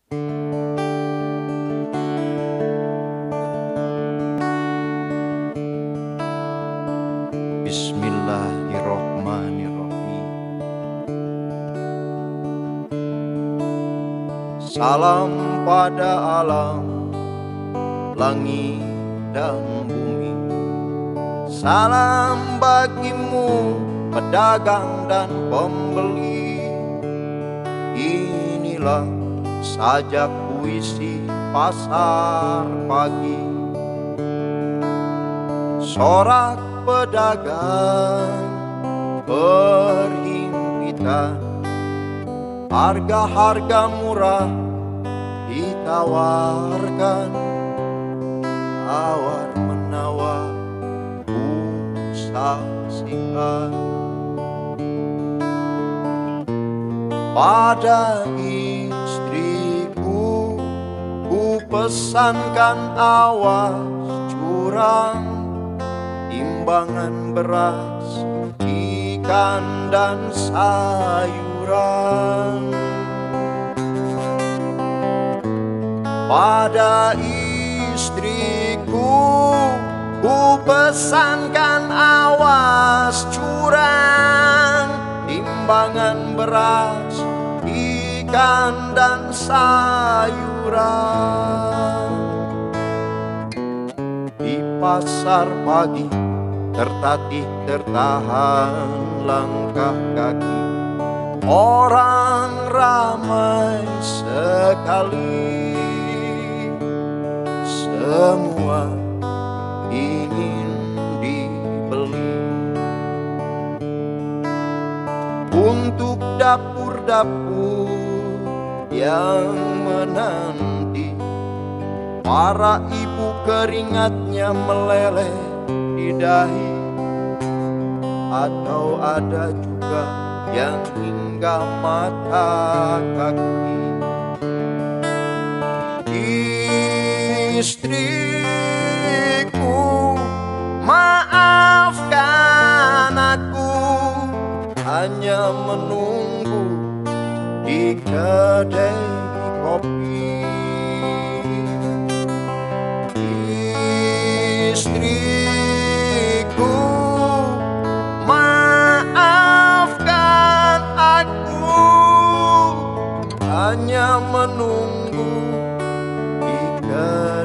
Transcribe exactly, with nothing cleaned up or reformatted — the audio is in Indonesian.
Bismillahirrohmanirrohim. Salam pada alam, langit dan bumi. Salam bagimu pedagang dan pembeli. Inilah sajak puisi pasar pagi. Sorak pedagang berhimpitan, harga-harga murah ditawarkan. Tawar menawar ku saksikan. Pada istriku ku pesankan awas curang, timbangan beras, ikan dan sayuran. Pada istriku ku pesankan awas curang, timbangan beras, ikan dan sayuran. Di pasar pagi tertatih tertahan langkah kaki, orang ramai sekali, semua ingin dibeli. Untuk dapur-dapur yang menanti, para ibu keringatnya meleleh di dahi. Atau ada juga yang hingga mata kaki. Istriku, maafkan aku, hanya menunggu di kedai kopi. Istriku, maafkan aku, hanya menunggu di kedai